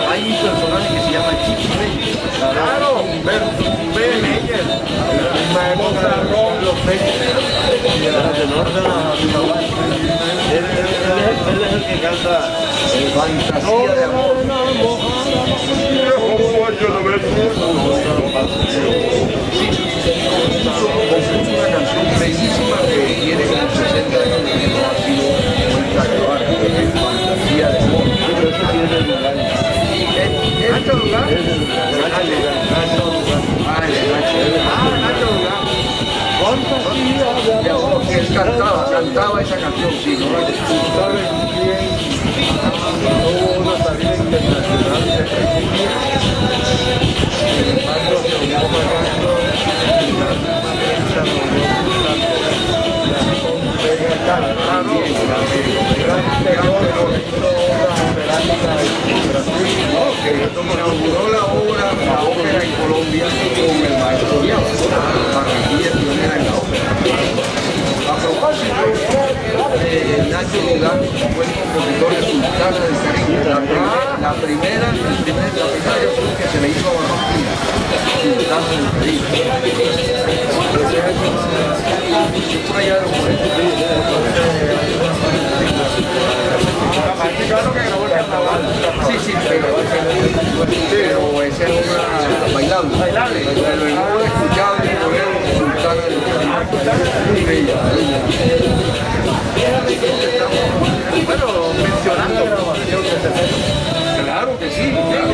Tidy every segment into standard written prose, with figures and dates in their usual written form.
hay un personaje que se llama Chichi Reyes. Claro, Humberto Meyer. Los Reyes. Él es el que canta Fantasía de Amor. Compuso una canción bellísima que tiene como 60 años y no ha sido vuelta a grabar, que es Fantasía de Amor. Pero eso sí es del lugar. ¿Nacho Durán? Nacho Durán. Porque él cantaba esa canción, sí, ¿no? ¿Sabes quién tuvo una salida internacional de Requiem? Sin embargo, se unió pagando la prensa no inauguró la ópera en Colombia con el maestro Diablo, Barranquilla pionera en la ópera. A propósito, Nacho Durán fue el compositor de Sultana del Caribe, la primera canción que se le hizo a Barranquilla, Sultana del Caribe. Por allá de los 40. Claro que grabó el carnaval. Sí, pero esa es una bailable. Pero el modo escuchable por él, Sultana del Caribe. Bueno, mencionando grabación de ese. Claro que sí.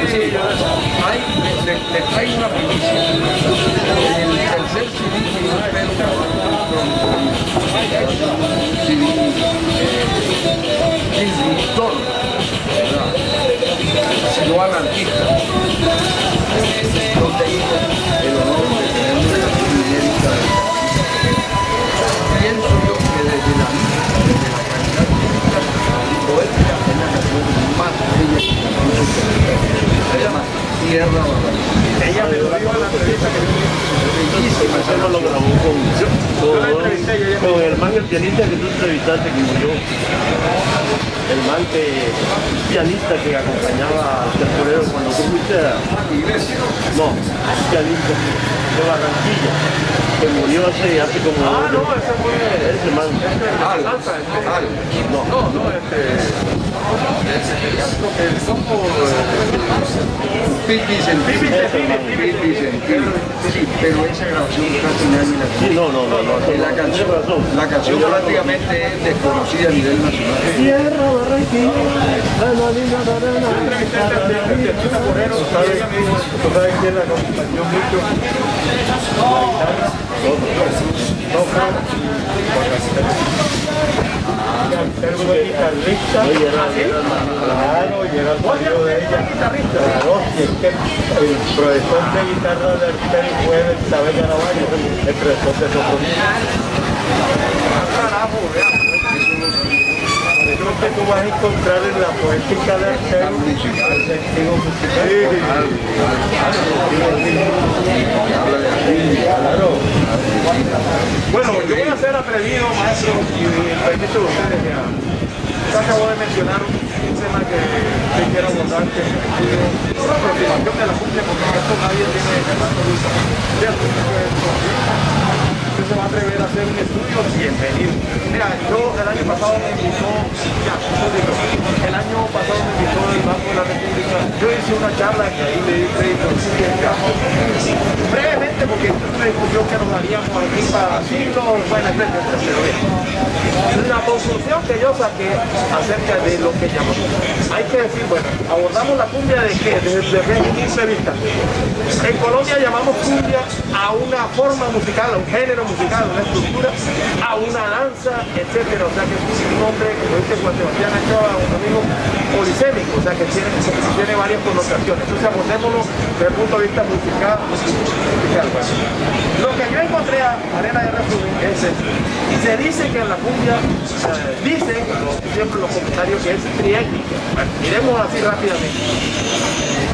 Les traigo una primicia. El tercer CD que yo espero grabar un CD disruptor, sino anarquista, donde tengo el honor de tener una canción inédita del Caribe. Pienso yo que desde la calidad poética es la canción más bella que se llama Tierra Barranquilla. Ella me lo dijo en la entrevista que Bellísima. Eso no lo grabó con el man, el pianista que tú entrevistaste, que murió. El man pianista que acompañaba al temporero cuando tú fuiste a Iglesia. No, un pianista de Barranquilla, que murió hace como... no, ese fue... Ese man. Salsa, Pipi Sentido. Sí, pero esa grabación casi nadie la Sí, no. La canción prácticamente es desconocida a nivel nacional. Tierra Barranquilla, ¿Tú sabes quién la acompañó mucho? La guitarra. Toca. Él fue guitarrista. Claro, y era el marido de ella. Claro, y es que el profesor de guitarra de Arteri fue de Isabel Caraballo, el profesor de socorro. Carajo, creo que tú vas a encontrar en la poética de Arteri el sentido musical. Claro. Bueno, yo voy a ser atrevido, maestro, y el permiso de ustedes, que usted acabó de mencionar un tema que quiero abordar, que es la aproximación de la cumbia, porque esto nadie tiene que absoluta. ¿Cierto? Usted se va a atrever a hacer un estudio, bienvenido. Mira, yo el año pasado me invitó, el año pasado me invitó el Banco de la República. Yo hice una charla que ahí le di crédito brevemente, porque es una discusión que nos daríamos aquí para siglos, bueno, pero bien. La conclusión que yo saqué acerca de lo que llamamos, hay que decir, bueno, abordamos la cumbia de qué, desde un punto de vista. En Colombia llamamos cumbia a una forma musical, a un género musical, a una estructura, a una danza, etcétera. O sea que es un nombre, como dice Juan Sebastián Ochoa, un amigo polisémico, o sea que tiene varias connotaciones. Entonces abordémoslo desde el punto de vista musical. Bueno. Lo que yo encontré a manera de resumen es esto. Se dice que en la cumbia, dicen siempre los comentarios que es triétnica. Bueno, miremos así rápidamente.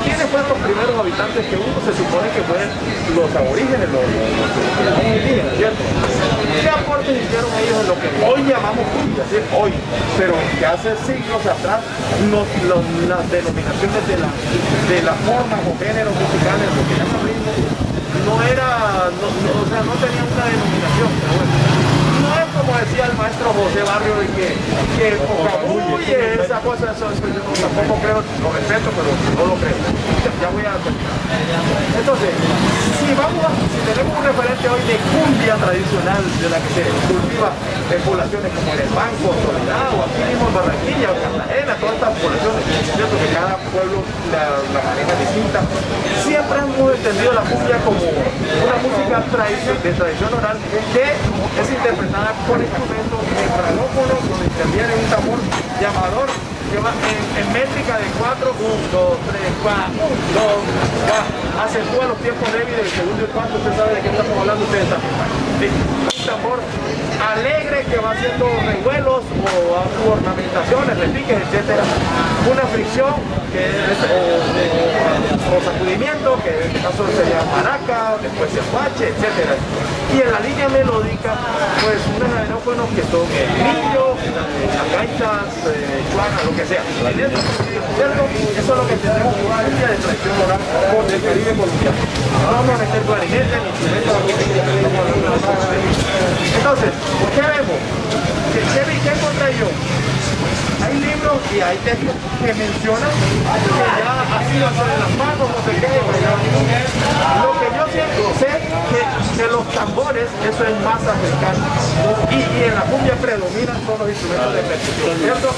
¿quiénes fueron los primeros habitantes que uno se supone que fueron los aborígenes, los indígenas, ¿cierto? ¿Qué aportes hicieron ellos en lo que hoy llamamos cumbia, ¿sí? Hoy, pero que hace siglos atrás las denominaciones de las formas o géneros musicales, lo que llaman ritmo, no era, o sea, no tenía una denominación, pero bueno. No es como decía el maestro José Barrio de que Pocabuye, esa cosa, eso yo tampoco creo, lo respeto, pero no lo creo. Ya voy a terminar. Entonces, si tenemos un referente hoy de cumbia tradicional de la que se cultiva en poblaciones como el Banco, Soledad, o aquí mismo en Barranquilla, o Cartagena, todas estas poblaciones, cierto que cada pueblo la maneja distinta, siempre hemos entendido la cumbia como una música de tradición oral que es interpretada por instrumentos francófonos donde interviene un tambor llamador que va en métrica de 4, 1, 2, 3, 4, 1, 2, acentúa los tiempos débiles del segundo y cuarto. Usted sabe de qué estamos hablando, ustedes también. Sí, un tambor alegre que va haciendo revuelos o ornamentaciones, repiques, etc. Una fricción que es, o sacudimiento, que en este caso sería maraca, después el guache, etc. Y en la línea melódica, pues unos aerófonos que son el millo, las gaitas, chuana, lo que sea. ¿Entiendes? ¿Cierto? Eso es lo que tenemos en una línea de tradición oral por el Caribe colombiano. No vamos a meter clarinete ni instrumentos de. Entonces, ¿qué vemos? ¿Qué encontré yo? Hay libros y hay textos que mencionan que ya así va a ser en las manos, no sé qué. Lo que yo siempre sé que los tambores, eso es más africano. Y en la cumbia predominan todos los instrumentos de percusión, ¿cierto?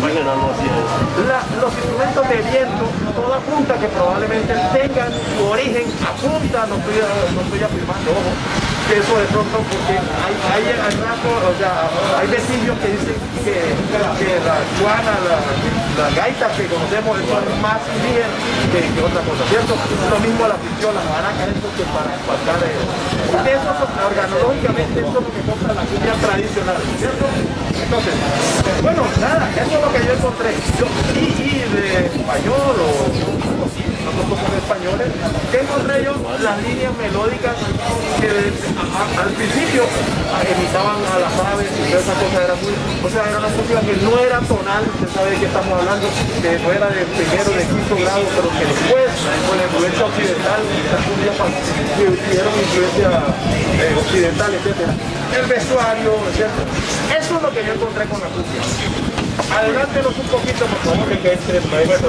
Los instrumentos de viento, toda punta que probablemente tengan su origen a punta, no estoy afirmando, ojo, que eso de pronto, porque hay rato, o sea, hay vestigios que dicen que la chuana, las gaitas que conocemos son más indígenas que otra cosa, ¿cierto? Lo mismo la fricción, las maracas, eso que para espantar porque eso organológicamente eso es lo que compra la cumbia tradicional, ¿cierto? Entonces, bueno, nada, eso es lo que yo encontré. Y de español o nosotros somos españoles, ¿qué encontré yo? Las líneas melódicas que al principio imitaban a las aves y toda esa cosa, era una música que no era tonal, usted sabe de qué estamos hablando, que no era de primero, de quinto grado, pero que después, con la influencia occidental, las cumbias tuvieron influencia occidental, etc. El vestuario, etc. Eso es lo que yo encontré con la cumbia. Adelántenos un poquito, por favor, que entre el maestro.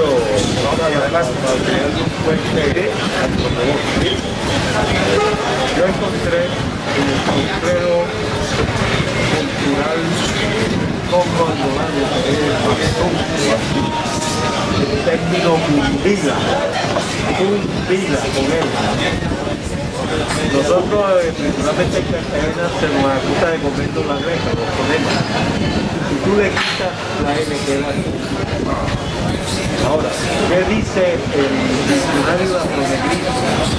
Yo encontré en el complejo cultural Congo Andolano, el término cumbila con él. Nosotros, principalmente en Cartagena, se nos acusa de convento la greca, los fonemas. Y tú le quitas la N que es la N. Ahora, ¿qué dice el diccionario de afronegrino?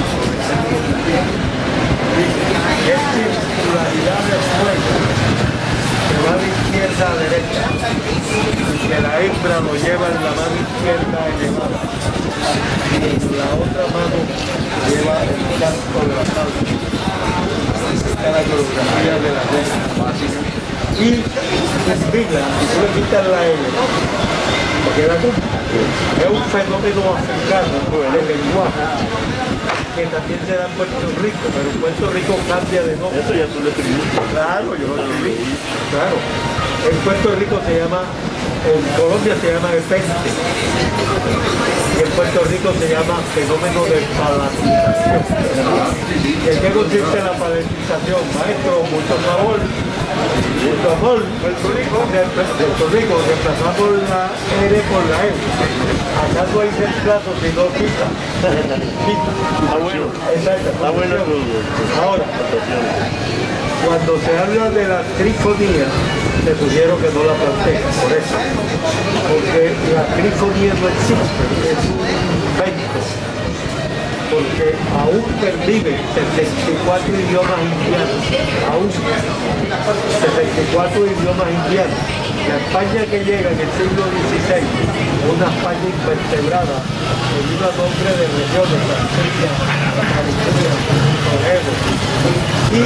Dice, es circularidad del cuello, que va de izquierda a derecha, y que la hembra lo lleva en la mano izquierda elevada, y en la otra mano lleva el casco de la salsa. Esta es la coreografía de la regla básica. Y desvila, y tú le quitas la L, porque la cumbia es un fenómeno africano del lenguaje que también se da en Puerto Rico, pero en Puerto Rico cambia de nombre. Eso ya tú lo escribiste. Claro, yo lo escribí. Claro. En Puerto Rico se llama, en Colombia se llama efecte. Y en Puerto Rico se llama fenómeno de palatización. ¿En qué consiste la palatización? Maestro, mucho favor. Mucho amor. Puerto Rico, reemplazamos la R por la E. Acá no hay reemplazo, sino quita. Está bueno. Exacto. Está bueno. Ahora, cuando se habla de la trifonía, te sugiero que no la plantees, por eso. Porque la trifonía no existe, es un invento. Porque aún perviven 74 idiomas indianos, aún 74 idiomas indianos. La España que llega en el siglo XVI, una España invertebrada, con un nombre de regiones, Francia, la California, Toledo, y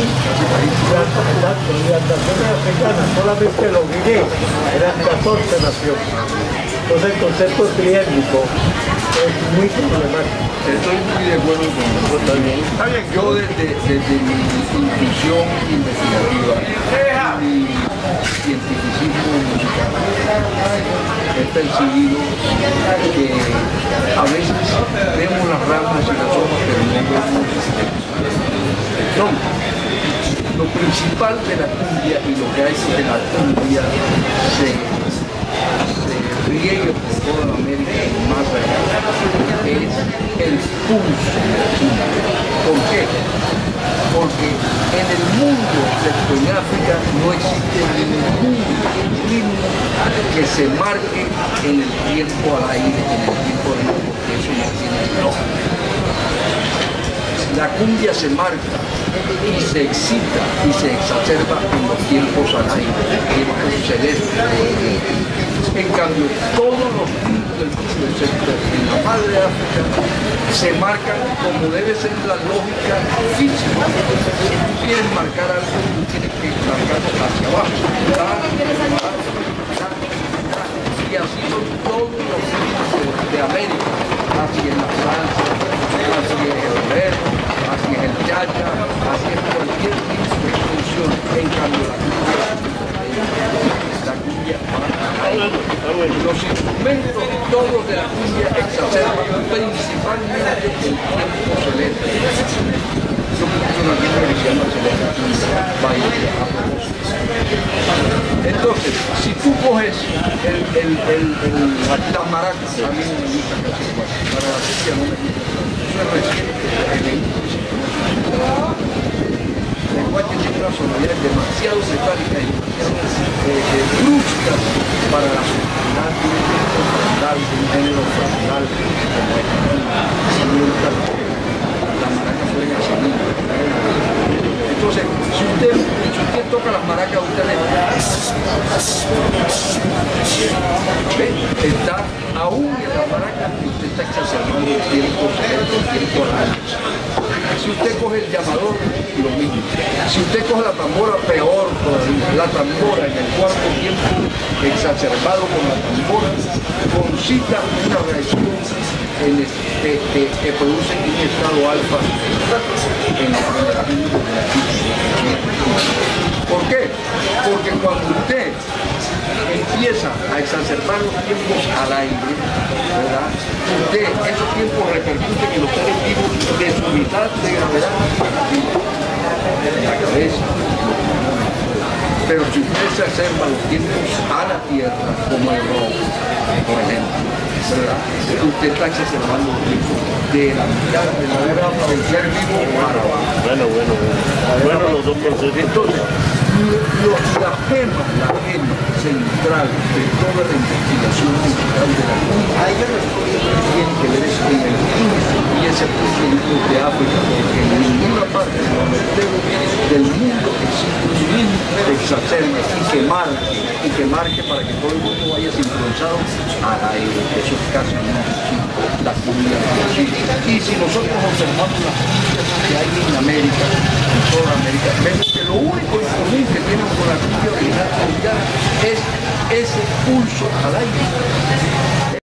las naciones africanas, solamente los guineos, eran 14 naciones. Entonces el concepto triétnico es muy problemático. Estoy muy de acuerdo con eso también. Yo desde mi intuición investigativa, mi cientificismo musical, he percibido que a veces vemos las ramas y las hojas, pero no vemos el tronco. Lo principal de la cumbia y lo que hace que la cumbia se riegue por toda la América y más allá es el pulso. ¿Por qué? Porque en el mundo, excepto en África, no existe ningún ritmo que se marque en el tiempo al aire, en el tiempo de la, porque eso no tiene lógica. La cumbia se marca y se excita y se exacerba en los tiempos al aire, tiempos celestes. En cambio, todos los ritmos del mundo, excepto en la madre África, se marcan como debe ser la lógica física. Si tú quieres marcar algo, tú tienes que marcarlo hacia abajo. Y así son todos los ritmos de América. Así es la salsa, así es el bolero, así es el cha-cha, así es cualquier tipo de función. En cambio, la cumbia los instrumentos todos de la cumbia exacerban principalmente el tiempo celeste. Yo puse una cumbia que se llama celeste, baile a propósito. Entonces, si tú coges las maracas, a mí no me gusta casi igual, para la cumbia no me gusta, eso es reciente. El lenguaje tiene una sonoridad demasiado metálica y demasiado brusca para la sonoridad de un género frontal como es la maraca suena así. Entonces, si usted toca las maracas, usted ve, está aún en la maraca, usted está exacerbando el tiempo al aire. Si usted coge el llamador, lo mismo. Si usted coge la tambora, peor todavía. La tambora en el cuarto tiempo, exacerbado con la tambora, concita una reacción que produce un estado alfa en la ¿Por qué? Porque cuando usted empieza a exacerbar los tiempos al aire, ¿verdad? Esos tiempos repercuten en los seres vivos de su mitad de gravedad en la cabeza. Pero si usted se exacerba los tiempos a la tierra, como el rock, por ejemplo, ¿verdad? Usted está exacerbando los tiempos de la mitad de la gravedad para el ser vivo para abajo. Bueno, los dos conceptos. Entonces, la gema central de toda la investigación musical de la cumbia tiene que ver en el pulso y ese pulso de África, porque en ninguna parte del mundo existe un ritmo que exacerbe y que marque para que todo el mundo vaya sincronizado al aire. Eso es casi no existe. La cumbia no existe. Y si nosotros observamos las cumbias que hay en América, en toda América, vemos que lo único en común que tienen con la cumbia original colombiana es ese pulso al aire.